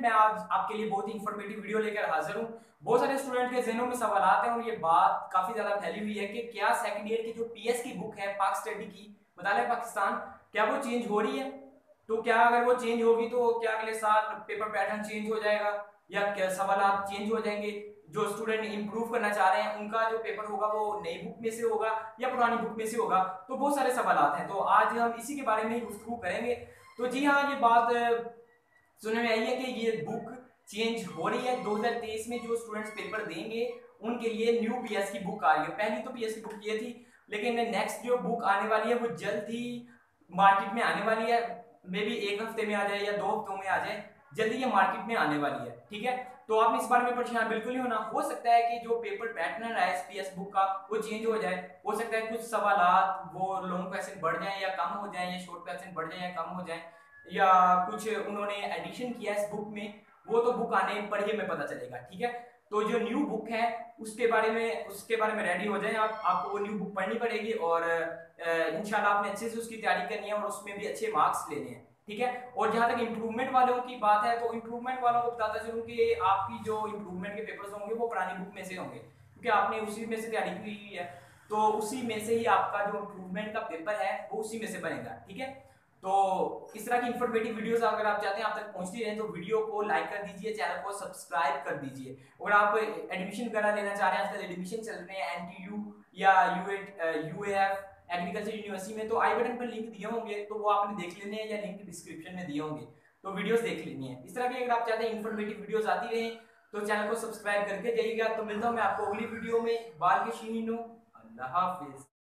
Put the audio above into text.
मैं आज आपके लिए बहुत ही इंफॉर्मेटिव वीडियो लेकर हाजिर हूँ। बहुत सारे स्टूडेंट के जहनों में सवाल हैं और ये बात काफी ज्यादा फैली हुई है कि क्या सेकंड ईयर की जो पीएस की बुक है पाक स्टडी की मुतालिक पाकिस्तान, क्या वो चेंज हो रही है? तो क्या अगर वो चेंज होगी तो क्या अगले साल पेपर पैटर्न चेंज हो जाएगा या क्या सवाल चेंज हो जाएंगे? जो स्टूडेंट इंप्रूव करना चाह रहे हैं उनका जो पेपर होगा वो नई बुक में से होगा या पुरानी बुक में से होगा? तो बहुत सारे सवाल हैं, तो आज हम इसी के बारे में ही गुफ्तगू करेंगे। तो जी हाँ, ये बात सुनने में आई है कि ये बुक चेंज हो रही है। 2023 में जो स्टूडेंट्स पेपर देंगे उनके लिए न्यू पीएस की बुक आ रही है। पहली तो पीएस की बुक ये थी, लेकिन नेक्स्ट जो बुक आने वाली है वो जल्द ही मार्केट में आने वाली है। मे बी एक हफ्ते में आ जाए या 2 हफ्तों में आ जाए, जल्दी ये मार्केट में आने वाली है। ठीक है, तो आपने इस बारे में परेशान बिल्कुल नहीं होना। हो सकता है कि जो पेपर पैटर्न है पीएस बुक का वो चेंज हो जाए। हो सकता है कुछ सवालात वो लॉन्ग क्वेश्चन बढ़ जाए या कम हो जाए, या शॉर्ट क्वेश्चन बढ़ जाए या कम हो जाए, या कुछ उन्होंने एडिशन किया इस बुक में, वो तो बुक आने पर ही हमें पता चलेगा। ठीक है, तो जो न्यू बुक है उसके बारे में रेडी हो जाए आप। आपको वो न्यू बुक पढ़नी पड़ेगी और इंशाल्लाह आपने अच्छे से उसकी तैयारी करनी है और उसमें भी अच्छे मार्क्स लेने हैं। ठीक है, और जहां तक इम्प्रूवमेंट वालों की बात है तो इम्प्रूवमेंट वालों को बताता चलूं कि आपकी जो इम्प्रूवमेंट के पेपर्स होंगे वो पुरानी बुक में से होंगे, क्योंकि आपने उसी में से तैयारी की हुई है। तो उसी में से ही आपका जो इम्प्रूवमेंट का पेपर है वो उसी में से बनेगा। ठीक है, तो इस तरह की इंफॉर्मेटिव वीडियोस अगर आप चाहते हैं आप तक पहुंचती रहे तो वीडियो को लाइक कर दीजिए, चैनल को सब्सक्राइब कर दीजिए। और आप एडमिशन वगैरह लेना चाह रहे हैं, आजकल एडमिशन चल रहे हैं एनटीयू या यूएएफ एग्रीकल्चर यूनिवर्सिटी में, तो आई बटन पर लिंक दिए होंगे, तो वो आपने देख लेने हैं या लिंक डिस्क्रिप्शन में दिए होंगे, तो वीडियोस देख लेनी है। इस तरह की अगर आप चाहते हैं इंफॉर्मेटिव वीडियोस आती रहे तो चैनल को सब्सक्राइब करके जाइएगा। तो मिलता हूं मैं आपको अगली वीडियो में। इकबाल के शीनो, अल्लाह हाफिज।